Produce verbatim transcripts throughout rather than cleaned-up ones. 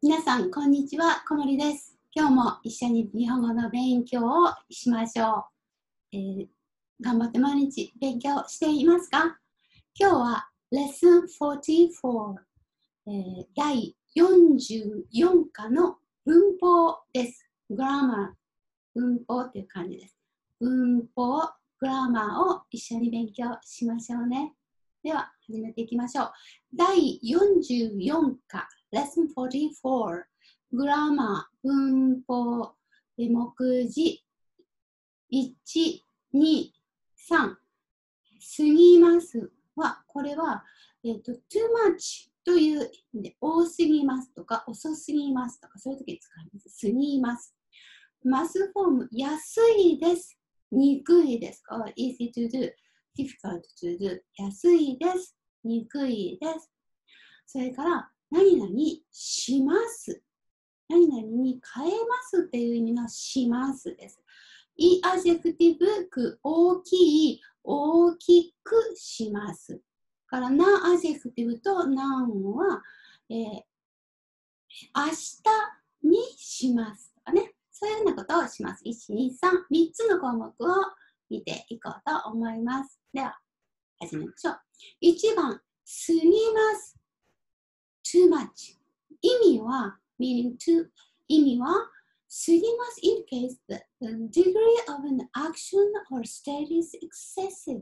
皆さん、こんにちは。小森です。今日も一緒に日本語の勉強をしましょう。えー、頑張って毎日勉強していますか？今日は レッスンよんじゅうよん、えー、だいよんじゅうよん課の文法です。グラマー、文法っていう感じです。文法、グラマーを一緒に勉強しましょうね。では、始めていきましょう。だいよんじゅうよん課、レッスンよんじゅうよん、グラマー、文法、目次、いち、に、さん、過ぎますは、これは、えっと、too much という意味で、多すぎますとか、遅すぎますとか、そういう時に使います。過ぎます。マスフォーム、安いです。にくいです。or easy to do, difficult to do. 安いです。にくいです。それから、何々します。何々に変えますっていう意味のしますです。いいアジェクティブく大きい、大きくします。からなアジェクティブとナウンは、えー、明日にしますとかね。そういうようなことをします。いち、に、さん、みっつの項目を見ていこうと思います。では、始めましょう。いちばん、過ぎます。too much。意味は、meaning to、意味は、過ぎます indicates that the degree of an action or state is excessive。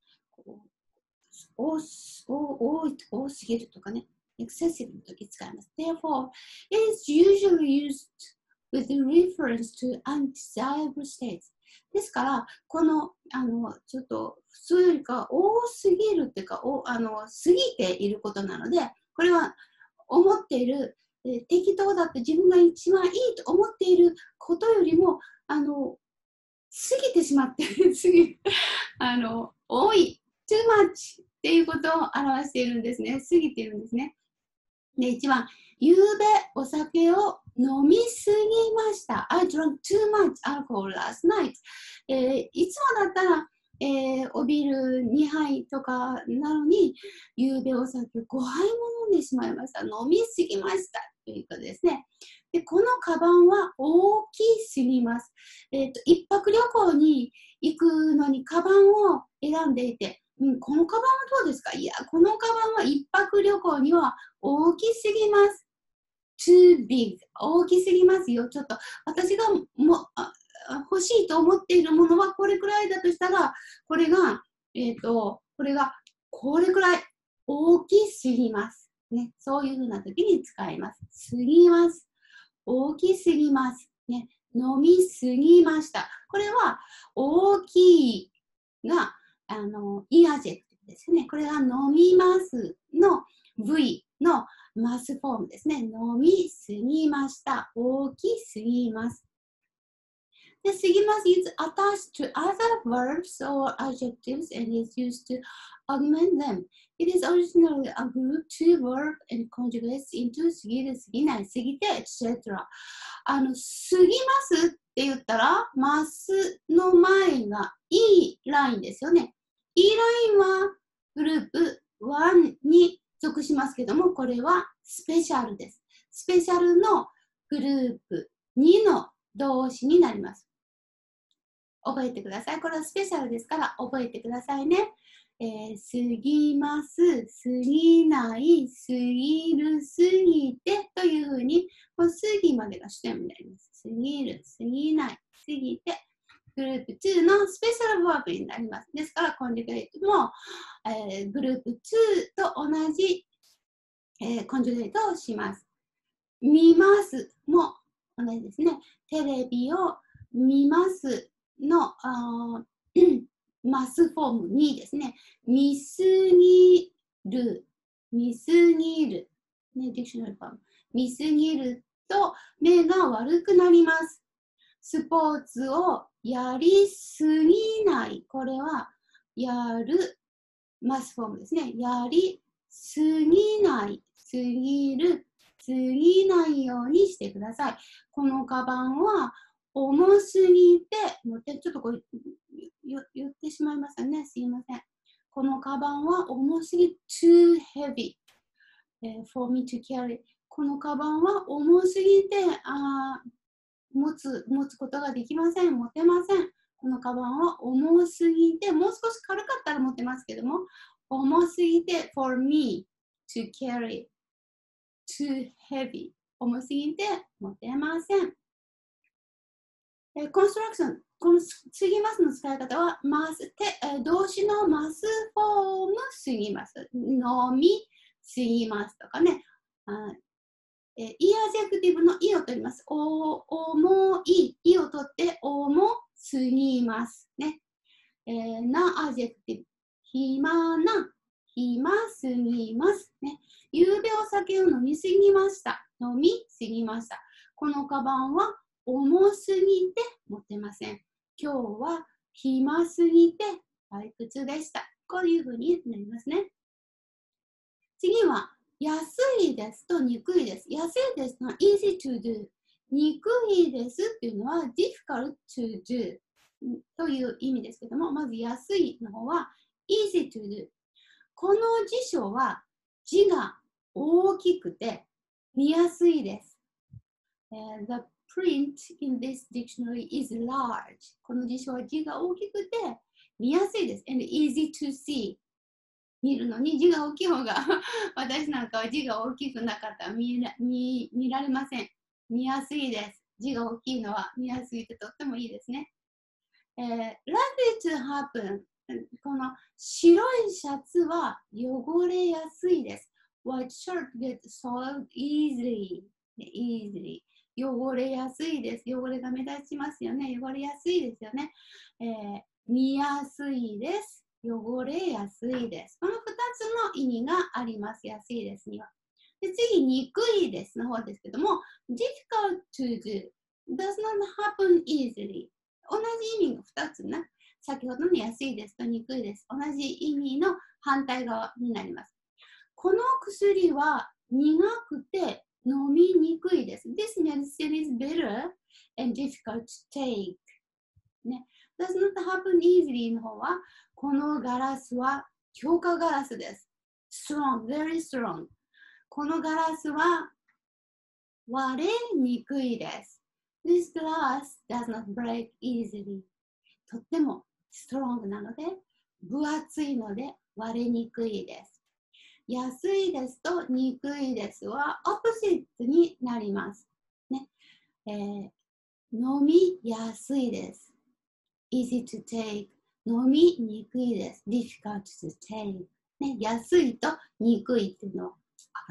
多多すぎるとかね、excessive の時使います。Therefore, it is usually used with reference to undesirable states。ですから、この、あの、ちょっと、普通よりか多すぎるっていうか、おあの過ぎていることなので、これは思っている、えー、適当だって自分が一番いいと思っていることよりも、あの、過ぎてしまっている、過ぎ、あの、多い、too much っていうことを表しているんですね。過ぎているんですね。で、いちばん、ゆうべお酒を飲みすぎました。I drank too much alcohol last night。えー、いつもだったら、えー、おビールにはいとかなのに、ゆうべお酒ごはいも飲んでしまいました。飲みすぎました。ということですね。で、このカバンは大きすぎます。えっと、一泊旅行に行くのにカバンを選んでいて、うん、このカバンはどうですか？いや、このカバンは一泊旅行には大きすぎます。too big。大きすぎますよ。ちょっと私がも欲しいと思っているものはこれくらいだとしたら、これが、えっと、これがこれくらい大きすぎます。ね、そういうふうな時に使います。すぎます。大きすぎます。ね、飲みすぎました。これは大きいが、あの、いいアジェクティブですね。これは飲みますの V のマスフォームですね。飲みすぎました。大きすぎます。で、過ぎます is attached to other verbs or adjectives and is used to augment them. It is originally a group two verb and conjugates into 過ぎる、過ぎない、過ぎて、et cetera. あの、過ぎますって言ったら、ますの前がいいラインですよね。いいラインはグループいちに属しますけども、これはスペシャルです。スペシャルのグループにの動詞になります。覚えてください。これはスペシャルですから覚えてくださいね。えー、過ぎます、過ぎない、過ぎる、過ぎてというふうに、この過ぎまでが主点になります。過ぎる、過ぎない、過ぎて、グループにのスペシャルバーブになります。ですから、コンジュゲートも、えー、グループにと同じ、えー、コンジュゲートをします。見ますも同じですね。テレビを見ますのマスフォームにですね。見すぎる、見すぎる、ね、ディクショナルフォーム。見すぎると目が悪くなります。スポーツをやりすぎない。これはやるマスフォームですね。やりすぎない、すぎる、過ぎないようにしてください。このカバンは重すぎて、ちょっとこう言ってしまいましたね。すいません。このカバンは重すぎ、too heavy、uh, for me to carry。 このカバンは重すぎてあ持つ、持つことができません。持てません。このカバンは重すぎて、もう少し軽かったら持てますけども、重すぎて for me to carry too heavy 重すぎて持てません。えコンストラクション、この過ぎますの使い方は、ますてえ動詞のますフォーム過ぎます。のみ過ぎますとかね。あえイアジェクティブのいを取ります。お、重い、いを取って、重すぎます。ね。えー、なアジェクティブ。暇な、暇すぎます。ね。夕べお酒を飲みすぎました。飲みすぎました。このカバンは重すぎて持てません。今日は暇すぎて退屈でした。こういうふうになりますね。次は、安いですと憎いです。安いですのは easy to do。憎いですっていうのは difficult to do という意味ですけども、まず安いの方は easy to do。この辞書は字が大きくて見やすいです。Uh, the print in this dictionary is large。この辞書は字が大きくて見やすいです。and easy to see。見るのに字が大きい方が私なんかは字が大きくなかったら 見, 見, 見られません。見やすいです。字が大きいのは見やすいってとってもいいですね。えー、likely to happen。この白いシャツは汚れやすいです。White shirt gets soiled easily。easily。汚れやすいです。汚れが目立ちますよね。汚れやすいですよね。えー、見やすいです。汚れやすいです。このふたつの意味があります。安いですには。で次、憎いですの方ですけども、difficult to do does not happen easily。同じ意味がふたつね。先ほどの安いですと憎いです。同じ意味の反対側になります。この薬は苦くて飲みにくいです。This medicine is bitter and difficult to take。ね。does not happen easily の方は、このガラスは強化ガラスです。strong, very strong。このガラスは割れにくいです。This glass does not break easily。とっても strong なので、分厚いので割れにくいです。安いですと憎いですは opposite になります。ねえー、飲みやすいです。easy to take。飲みにくいです。difficult to take。ね、安いと憎いっていうのは opposite です。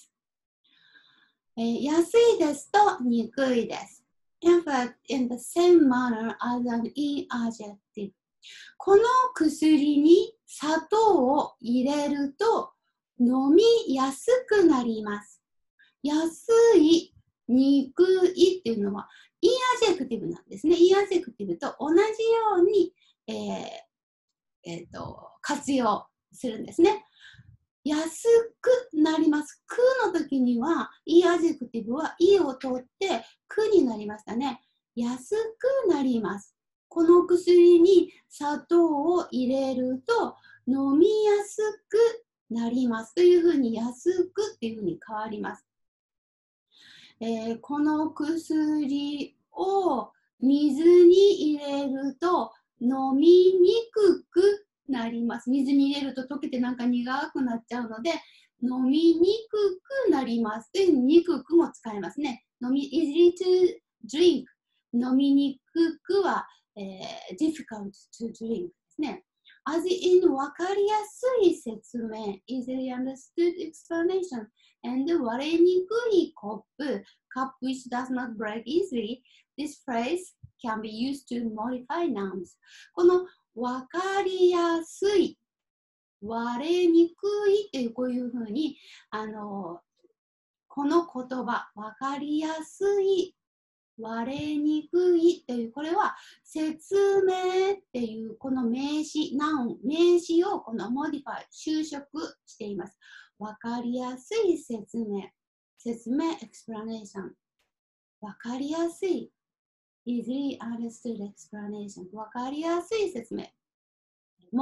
えー、安いですと憎いです。In fact, in the same manner as an adjective。この薬に砂糖を入れると飲みやすくなります。安い、憎いっていうのは、インアジェクティブなんですね。インアジェクティブと同じように、えーえー、と活用するんですね。安くなります。くの時には、インアジェクティブは、いを取って、くになりましたね。安くなります。この薬に砂糖を入れると、飲みやすくなります。というふうに、安くっていうふうに変わります。えー、この薬を水に入れると飲みにくくなります。水に入れると溶けてなんか苦くなっちゃうので、飲みにくくなります。で、にくくも使えますね。飲み、easy to drink。飲みにくくは、えー、difficult to drink ですね。as in わかりやすい説明、easily understood explanation。and 割れにくいコップ、cup which does not break easily. This phrase can be used to modify nouns. この分かりやすい、割れにくいというこういうふうにあのこの言葉、分かりやすい、割れにくいというこれは説明っていうこの名詞、ナウン、名詞をこの modify、修飾しています。わかりやすい説明。説明、explanation。わかりやすい。easily understood explanation。わかりやすい説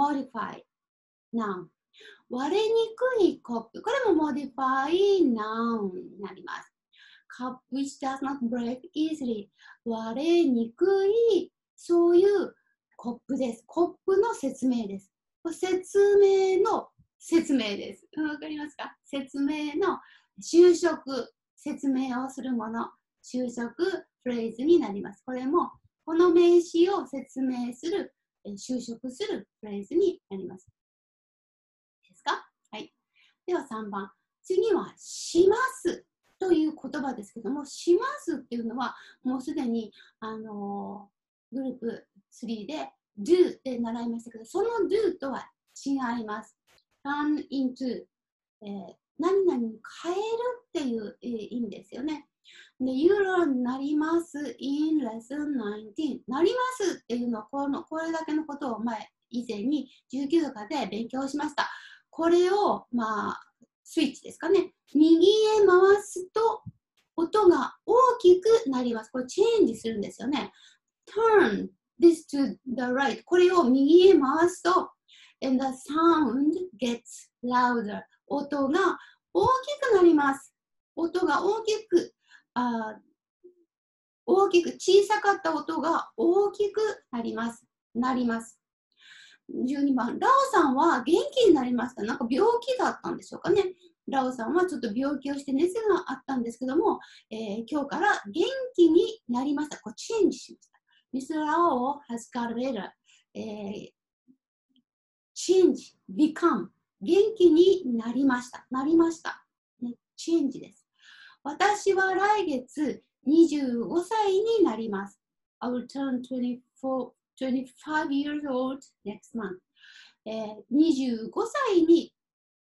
明。modify。noun。割れにくいコップ。これも modify noun なります。cup which does not break easily 割れにくい、そういうコップです。コップの説明です。説明の説明です。わかりますか？説明の修飾、説明をするもの、修飾フレーズになります。これもこの名詞を説明する、修飾するフレーズになります。ですか？はい。ではさんばん。次は、しますという言葉ですけども、しますっていうのは、もうすでに、あのー、グループスリーで do で習いましたけど、その do とは違います。turn into、えー、何々に変えるっていう、えー、意味ですよね。で、you learn なります in lesson じゅうきゅう。なりますっていうのはこの、これだけのことを前、以前にじゅうきゅうとかで勉強しました。これを、まあ、スイッチですかね。右へ回すと音が大きくなります。これチェンジするんですよね。turn this to the right。これを右へ回すと、and the sound gets louder。音が大きくなります。音が大きく、あ大きく、小さかった音が大きくなります。なります。じゅうにばん、ラオさんは元気になりました。なんか病気だったんでしょうかね。ラオさんはちょっと病気をして熱があったんですけども、えー、今日から元気になりました。こうチェンジしました。ミスター Rao has got better、えー、change, become 元気になりました。なりました。ね、チェンジです。私は来月にじゅうごさいになります。I will turn twenty-four, twenty-five years old next month、えー、にじゅうごさいに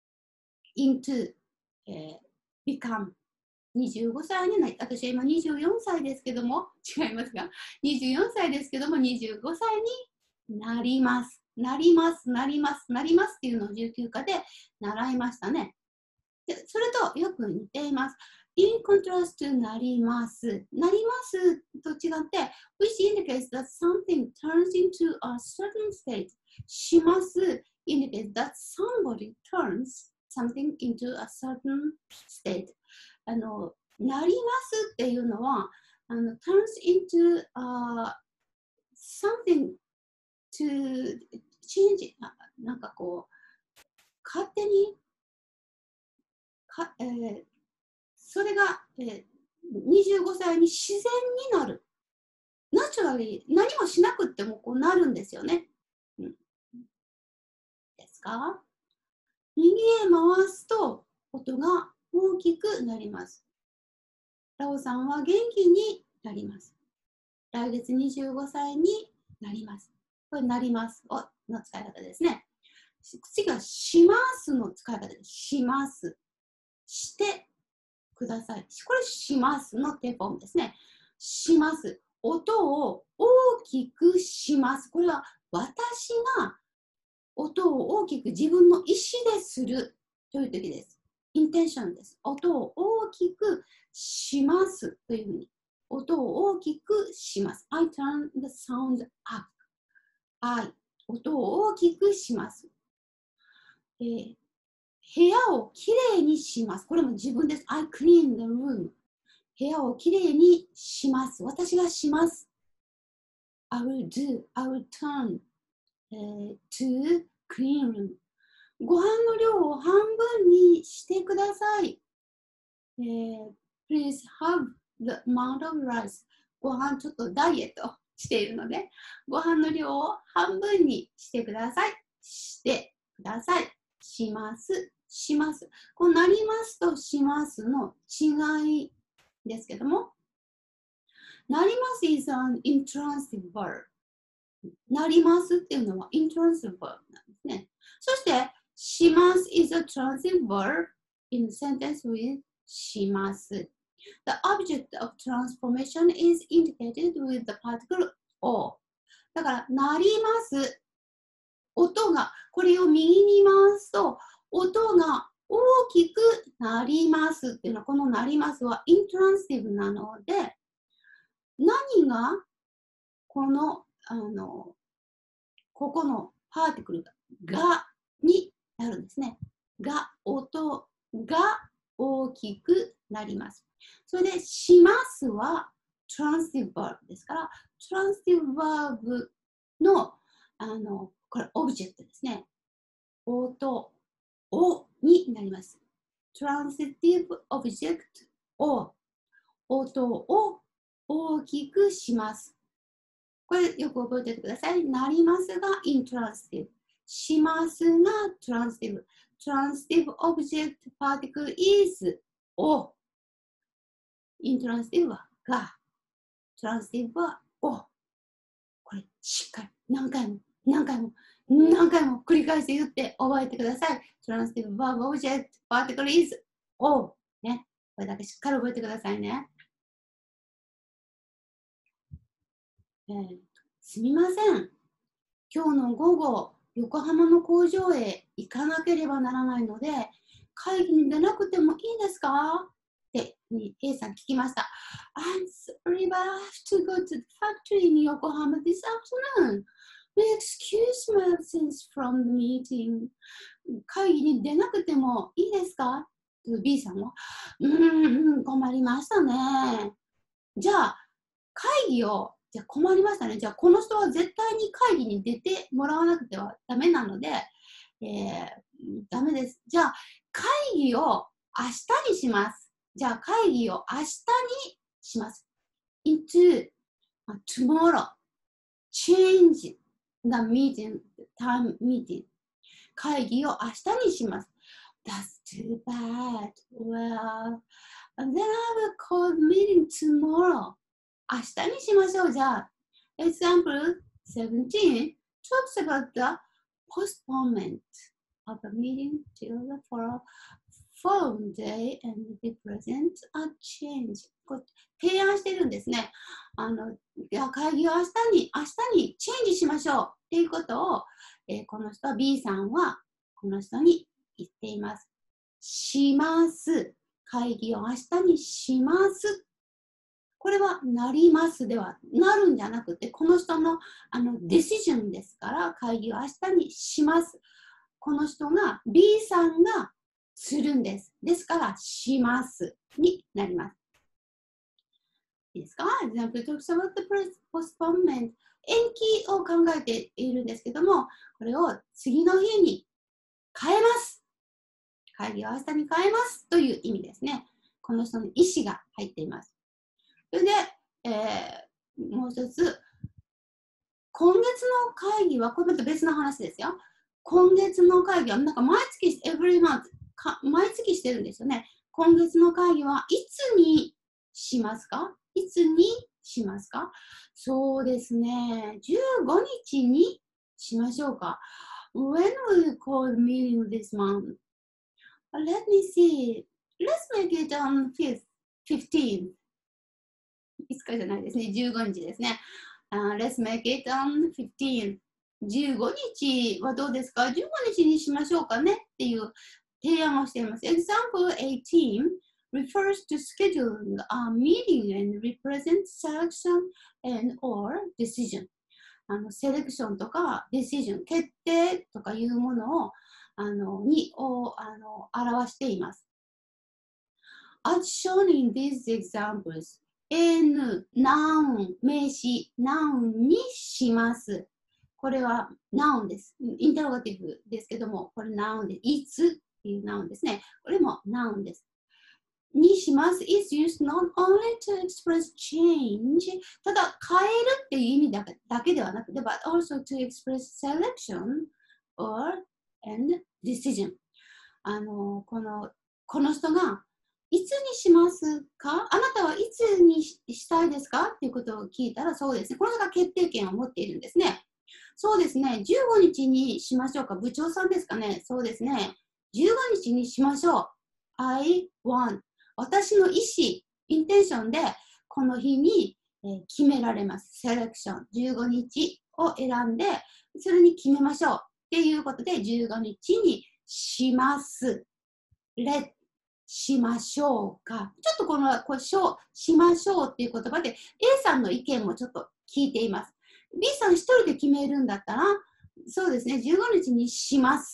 into、えー、become にじゅうごさいになり、私は今にじゅうよんさいですけども、違いますが、にじゅうよんさいですけども、にじゅうごさいになります。なります、なります、なりますっていうのをじゅうきゅうかで習いましたね。でそれとよく似ています。in contrast to なります。なりますと違って、which indicates that something turns into a certain state. します indicates that somebody turns something into a certain state. あの、なりますっていうのは、あの turns into、uh, something to change. なんかこう、勝手にか、えーそれが、えー、にじゅうごさいに自然になる。ナチュラリー、何もしなくってもこうなるんですよね。うん、ですか？右へ回すと音が大きくなります。ラオさんは元気になります。来月にじゅうごさいになります。これ、なりますの使い方ですね。次は、しますの使い方です。します。してください。これ、しますの手フォームですね。します。音を大きくします。これは私が音を大きく自分の意思でするという時です。インテンションです。音を大きくしますというふうに。音を大きくします。I turn the sound up. I 音を大きくします。えー部屋をきれいにします。これも自分です。I clean the room. 部屋をきれいにします。私がします。I will do, I will turn、uh, to clean room. ご飯の量を半分にしてください。Uh, please have the amount of rice. ご飯ちょっとダイエットしているので、ご飯の量を半分にしてください。してください。します。します。こうなりますとしますの違いですけども、なります is an intransitive verb。なりますっていうのは intransitive verb なんですね。そして、します is a transitive verb in sentence with します。The object of transformation is indicated with the particle O。だから、なります。音が、これを右に回すと、音が大きくなりますっていうのは、このなりますはイントランシブなので、何がこの、あの、ここのパーティクルが、がになるんですね。が、音が大きくなります。それで、しますは、トランスティブバーブですから、トランスティブバーブの、あの、これ、オブジェクトですね。音、おになります。トランシティブオブジェクトを、音を大きくします。これよく覚えておいてください。なりますがイントランシティブ。しますがトランシティブ。トランシティブオブジェクトパーティクル is を。イントランシティブはが。トランシティブはを。これしっかり何回も何回も何回も繰り返して言って覚えてください。トランシティブバーブオブジェクトパーティクル is を。ね。これだけしっかり覚えてくださいね。えー、すみません。今日の午後、横浜の工場へ行かなければならないので、会議に出なくてもいいですかって A さん聞きました。I'm sorry, but I have to go to the factory in Yokohama this afternoon. Will excuse my absence from the meeting. 会議に出なくてもいいですかと B さんは、うーん、困りましたね。じゃあ、会議をじゃあ困りましたね。じゃあこの人は絶対に会議に出てもらわなくてはダメなので、えー、ダメです。じゃあ会議を明日にします。じゃあ会議を明日にします。into tomorrow. Change the meeting, time meeting. 会議を明日にします。That's too bad. Well, then I will call the meeting tomorrow. 明日にしましょう。じゃあ、example seventeen talks about the postponement of a meeting till the following day and represents a change. こう提案してるんですね。あの、会議を明日に、明日にチェンジしましょうっていうことを、えー、この人は B さんはこの人に言っています。します。会議を明日にします。これはなりますではなるんじゃなくて、この人のあのディシジョンですから、会議を明日にします。この人が B さんがするんです。ですから、しますになります。いいですか？ Example talks about the postponement。延期を考えているんですけども、これを次の日に変えます。会議を明日に変えますという意味ですね。この人の意思が入っています。それで、えー、もう一つ、今月の会議は、これまた別の話ですよ。今月の会議は、なんか毎月、every month、毎月してるんですよね。今月の会議はいつにしますか？いつにしますか？そうですね。じゅうごにちにしましょうか。When will you call the meeting this month? Let me see. Let's make it on fifteenth. いつかじゃないですね。じゅうごにちですね。Uh, let's make it on fifteenth. じゅうごにちはどうですか？ じゅうごにちにしましょうかねっていう提案をしています。Example eighteen refers to scheduling a meeting and represents selection and or decision. あのセレクションとか decision 決定とかいうものをあのにをあの表しています。As shown in these examples, N、noun、名詞、noun にします。これは noun です。インタロガティブですけども、これ noun で、いつっていう noun ですね。これも noun です。にします is used not only to express change ただ変えるっていう意味だけ、だけではなくて but also to express selection or and decision あの、この、この人がいつにしますか？あなたはいつにしたいですか？っていうことを聞いたらそうですね。この人が決定権を持っているんですね。そうですね。じゅうごにちにしましょうか。部長さんですかね。そうですね。じゅうごにちにしましょう。I want 私の意思、インテンションでこの日に決められます。セレクション。じゅうごにちを選んで、それに決めましょう。っていうことで、じゅうごにちにします。let しましょうか。ちょっとこの、こうしょう、しましょうっていう言葉で A さんの意見もちょっと聞いています。B さん一人で決めるんだったら、そうですね、じゅうごにちにします。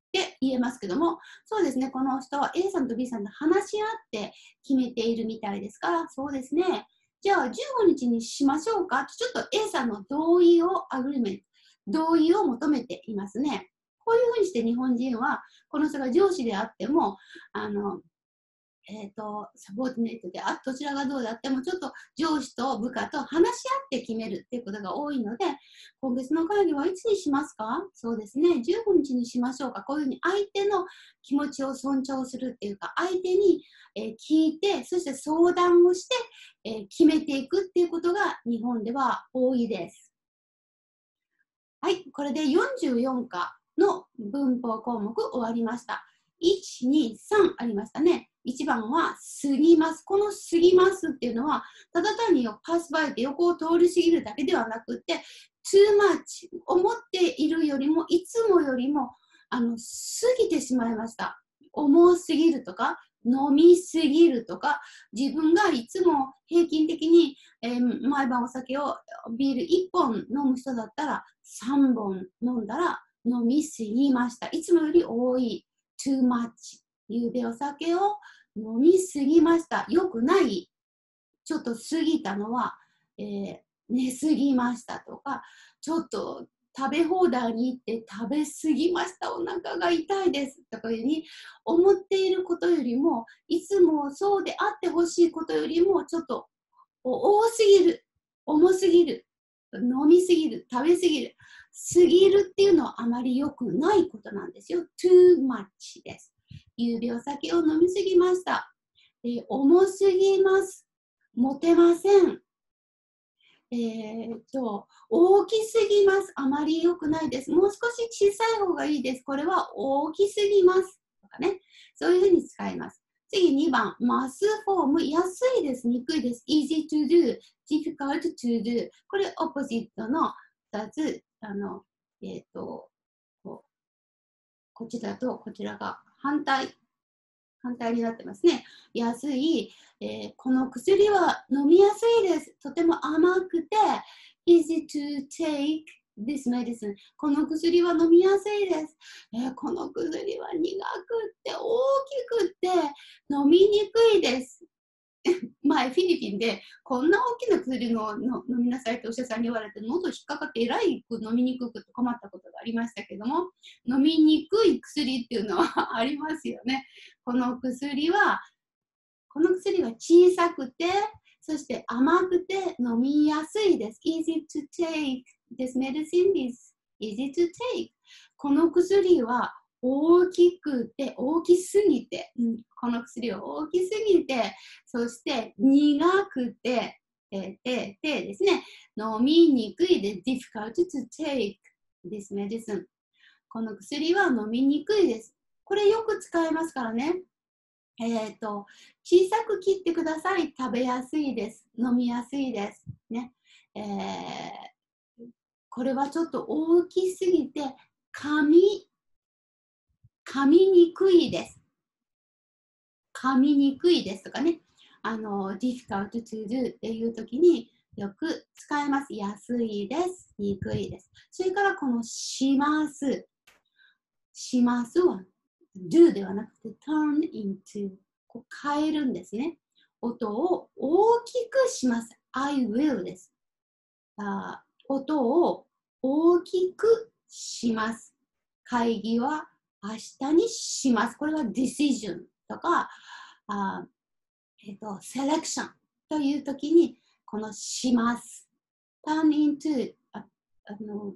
って言えますけども、そうですね、この人は A さんと B さんと話し合って決めているみたいですから、そうですね。じゃあじゅうごにちにしましょうか。ちょっと A さんの同意を、アグリメント、同意を求めていますね。こういうふうにして日本人は、この人が上司であっても、あの、えっと、サポートネットで、あ、どちらがどうであっても、ちょっと上司と部下と話し合って決めるっていうことが多いので、今月の会議はいつにしますか？そうですね、じゅうごにちにしましょうか。こういうふうに相手の気持ちを尊重するっていうか、相手に、えー聞いて、そして相談をして、えー決めていくっていうことが日本では多いです。はい、これでよんじゅうよんかの文法項目終わりました。いち、に、さんありましたね。いちばんは過ぎます。この過ぎますっていうのは、ただ単にパスバイって横を通り過ぎるだけではなくて、too much 思っているよりも、いつもよりもあの過ぎてしまいました。重すぎるとか、飲みすぎるとか、自分がいつも平均的に、えー毎晩お酒をビールいっぽん飲む人だったらさんぼん飲んだら飲みすぎました。いつもより多い。too much。ゆうべお酒を飲みすぎました。よくない。ちょっと過ぎたのは、えー寝すぎましたとか、ちょっと食べ放題に行って食べ過ぎました。お腹が痛いです。とかいうふうに思っていることよりも、いつもそうであってほしいことよりも、ちょっと多すぎる、重すぎる、飲みすぎる、食べすぎる。過ぎるっていうのはあまり良くないことなんですよ。too much です。ゆうべお酒を飲みすぎました。えー重すぎます。持てません。えー、と大きすぎます。あまり良くないです。もう少し小さい方がいいです。これは大きすぎます。とかね。そういうふうに使います。次にばん、マスフォーム。安いです。憎いです。easy to do, difficult to do。これ、オポジットのふたつ。あの、えー、とこうこちらとこちらが反対。反対になってますね。安い、えーこの薬は飲みやすいです。とても甘くて、easy to take this medicine。この薬は飲みやすいです。えーこの薬は苦くって大きくって飲みにくいです。前フィリピンでこんな大きな薬のの飲みなさいってお医者さんに言われて喉引っかかってえらい飲みにくくて困ったことがありましたけども、飲みにくい薬っていうのはありますよね。この薬はこの薬は小さくてそして甘くて飲みやすいです。easy to take. This medicine is easy to take. この薬は大きくて大きすぎて、うん、この薬は大きすぎて、そして苦くて、えー、てですね、飲みにくいで difficult to take this medicine。この薬は飲みにくいです。これよく使えますからね。えっと、小さく切ってください。食べやすいです。飲みやすいです。ね。えー、これはちょっと大きすぎて、噛み、噛みにくいです。噛みにくいですとかね。あの、difficult to do っていう時によく使えます。安いです。にくいです。それからこのします。しますは do ではなくて turn into こう変えるんですね。音を大きくします。I will です。あ音を大きくします。会議は明日にします。これは decision とか、あえっと、selection というときに、このします。turn into ああの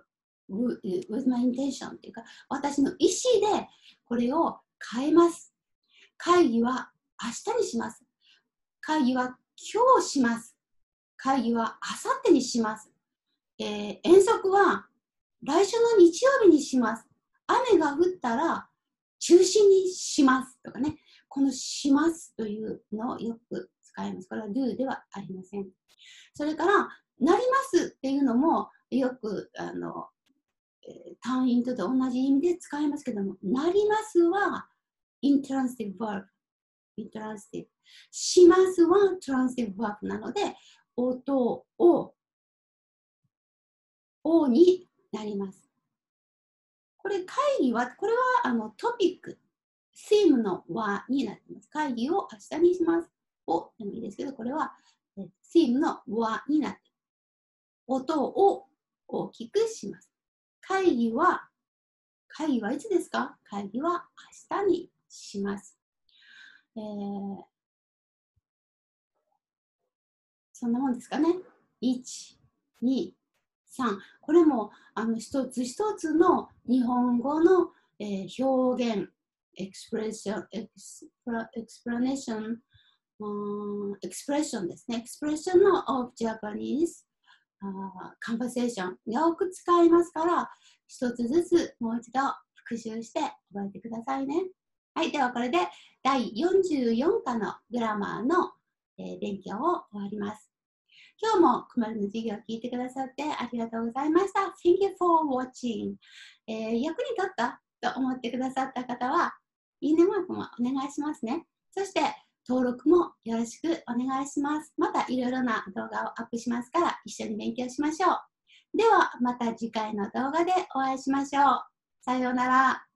with my intention っていうか、私の意思でこれを変えます。会議は明日にします。会議は今日します。会議は明後日にします。えー、遠足は来週の日曜日にします。雨が降ったら中止にしますとかね。このしますというのをよく使います。これは do ではありません。それから、なりますっていうのもよくあの単位と同じ意味で使いますけども、なりますは intransitive verb。intransitive。しますは transitive verb なので、音を、おになります。 これ会議は、これはあのトピック、シームの和になっています。会議を明日にします。をでもいいですけど、これはシームの和になっています。音を大きくします。会議は、会議はいつですか？会議は明日にします。えー、そんなもんですかね。いち、に、さん。これもあの一つ一つの日本語の、えー、表現、エクスプレッション、エクスプラ、エクスプラネーション、エクスプレッションですね。エクスプレッションの of Japanese カンバセーションよく使いますから、一つずつもう一度復習して覚えてくださいね。はい、ではこれでだいよんじゅうよんかのグラマーの、えー、勉強を終わります。今日もくまるの授業を聞いてくださってありがとうございました。Thank you for watching、えー、役に立ったと思ってくださった方は、いいねマークもお願いしますね。そして登録もよろしくお願いします。またいろいろな動画をアップしますから一緒に勉強しましょう。ではまた次回の動画でお会いしましょう。さようなら。